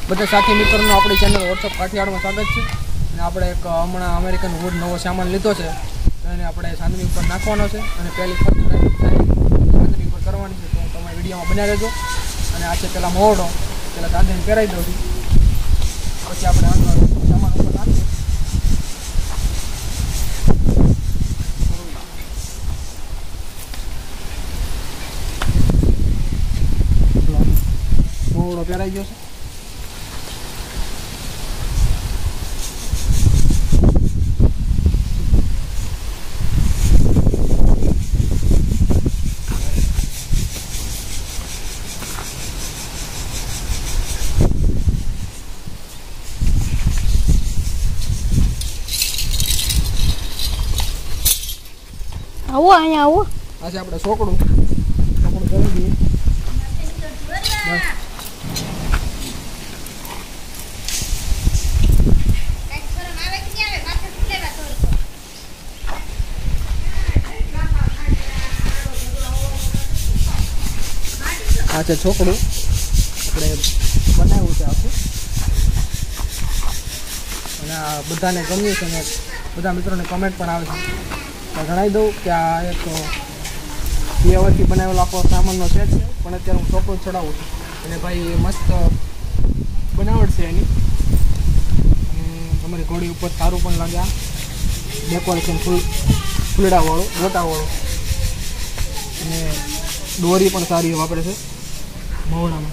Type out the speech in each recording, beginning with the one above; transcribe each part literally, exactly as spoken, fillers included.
બધા સાથી મિત્રોનું આપણી ચેનલ વોટ્સઅપ કાઠિયાવાડમાં સ્વાગત છે અને આપણે એક હમણાં અમેરિકન વુડ નવો સામાન લીધો છે એને આપણે ચાંદની ઉપર નાખવાનો છે અને પહેલી ફર્સ્ટ ચાંદની ઉપર કરવાની છે. તો તમે વિડીયોમાં બન્યા રહેજો. અને આ છે પહેલાં મોવડો, પહેલાં ચાંદની પહેરાવી દઉં છું, પછી આપણે આનો સામાન ઉપર નાખીએ. મોવડો પહેરાઈ ગયો છે. આવો અહીંયા આવો. આ છે આપણે છોકડું છોકડું કરી દઈએ. આ છે છોકડું આપણે બનાવ્યું છે આખું અને આ બધાને ગમ્યું છે અને બધા મિત્રોને કમેન્ટ પણ આવે છે. જણાવી દઉં કે આ એક બે વર્ષથી બનાવેલો આખો સામાનનો સેટ છે, પણ અત્યારે હું છોકરો ચડાવું છું અને ભાઈ મસ્ત બનાવટ છે એની. અને તમારી ઘોડી ઉપર સારું પણ લાગ્યા, ડેકોરેશન ફૂલ ફૂલડાવાળું ગોટાવાળું અને દોરી પણ સારી વાપરે છે મોવડામાં.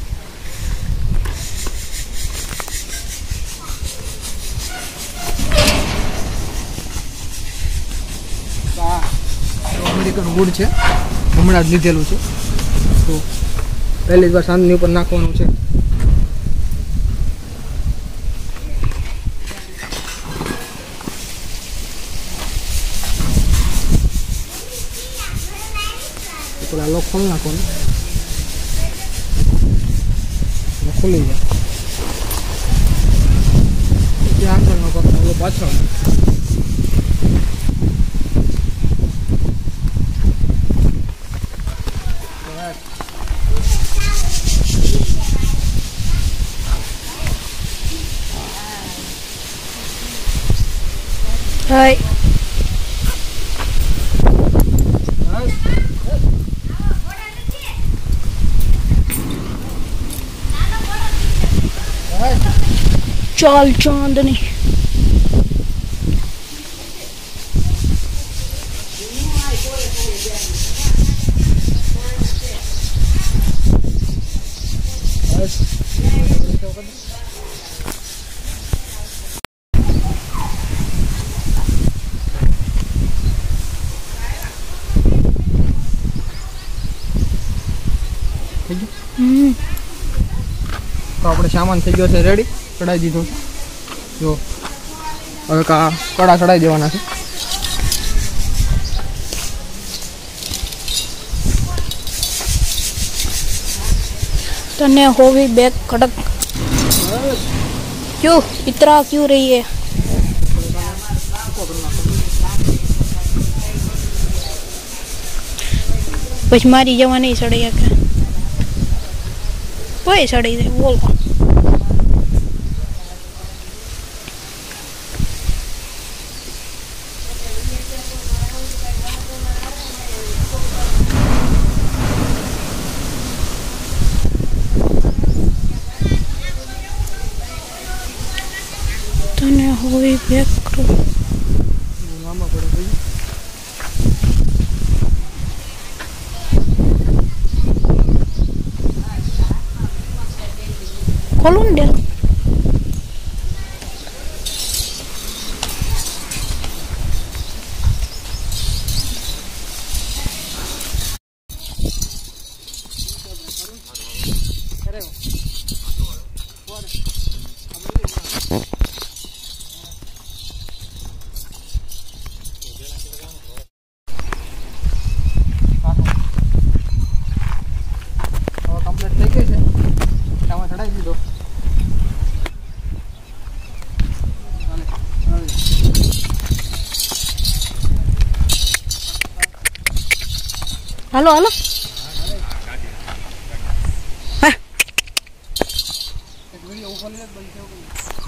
અમેરિકન વુડ છે, હમણાં જ લીધેલું છે. તો પહેલી જ વાર ચાંદની ઉપર નાખવાનું છે. પેલા લોક ખોલી નાખવાનું, ખુલી જાય પછી આગળનો પકડો પાછળ. Hai. Chal Chandni. હમ તો આપણે સામાન થઈ ગયો છે રેડી, ચડાવી દીધો. જો હવે કા કડા ચડાવી દેવાના છે. तने होवी बैग कड़क क्यों इतना क्यों रही है? बस मारी जवा नहीं सड़ी है क्या? कोई सड़ी दे बोल तने होवी बैग करो मामा पड़े भाई. खोलूं दे કમ્પ્લીટ થઈ ગઈ છે. આમાં ચડાવી દીધો. हेलो हेलो એક વિડીયો ઉભો લે બંધ થયો